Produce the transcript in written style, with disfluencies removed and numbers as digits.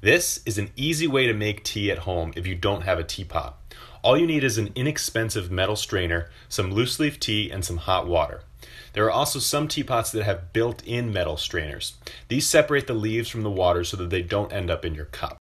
This is an easy way to make tea at home if you don't have a teapot. All you need is an inexpensive metal strainer, some loose leaf tea, and some hot water. There are also some teapots that have built-in metal strainers. These separate the leaves from the water so that they don't end up in your cup.